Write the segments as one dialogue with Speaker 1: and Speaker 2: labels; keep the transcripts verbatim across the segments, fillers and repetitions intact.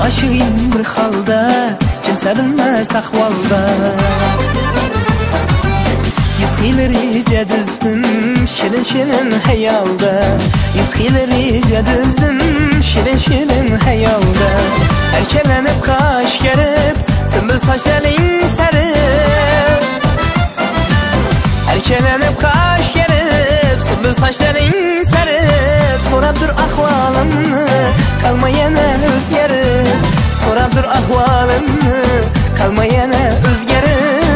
Speaker 1: aşığım bir halda, kimse bilmez ahvalda. Yüz hilerice düzdüm, şirin şirin hayalda. Yüz hilerice düzdüm, şirin şirin hayalda. Erkelenip kaş gerip, sümbül saçların serip. Erkelenip kaş gerip, sümbül saçların serip. Sorab dur ahvalımı, kalma yana özgerip. Sorab dur ahvalımı, kalma yana özgerip.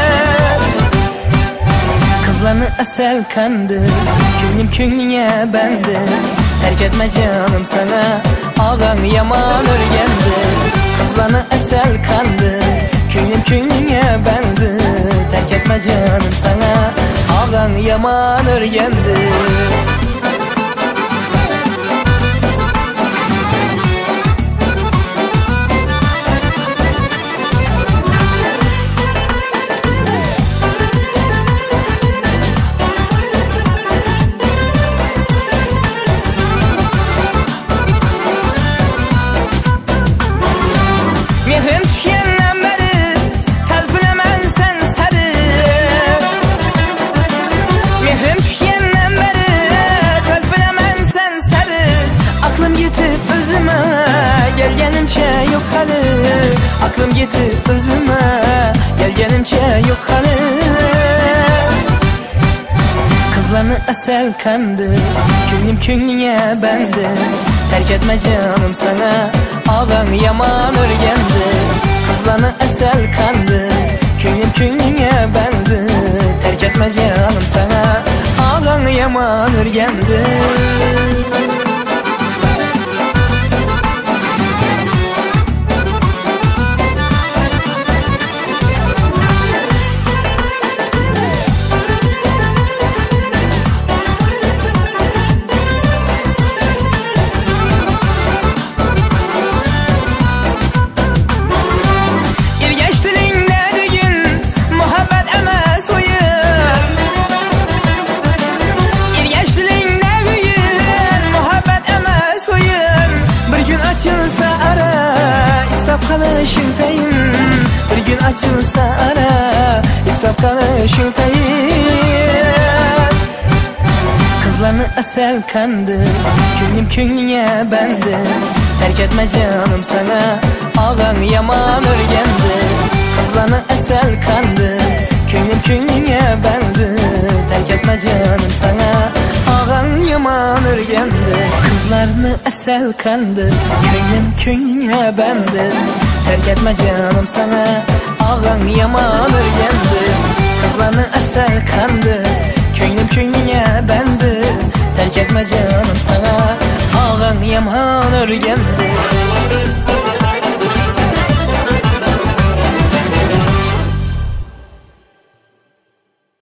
Speaker 1: Kızlarını asel kandı, könlüm könlüne bendi. Terk etme canım sana, ağan yaman örgendi. Kızlarını asel kandı, könlüm könlüne bendi. Terk etme canım sana, ağan yaman örgendi. Yok hali, aklım yetip özüme, gelgenimce yok hali. Kızlarını asel kandı, könlüm könlüne bendi. Terk etme canım sana, ağan yaman örgendi. Kızlarını asel kandı, könlüm könlüne bendi. Terk etme canım sana, ağan yaman örgendi. Kalışıntayım, bir gün açılsa ara, İstap kalışıntayım. Kızlarını asel kandı, könlüm könlüne bendi. Terk etme canım sana, ağan yaman örgendi. Kızlarını asel kandı, könlüm könlüne bendi. Terk etme canım sana, ağan yaman örgendi. Kızlarını asel kandı, könlüm könlüne bendi. Terk etme canım sana, ağan yaman örgendi. Kızlarını asel kandı, könlüm könlüne bendi. Terk etme canım sana, ağan yaman örgendi.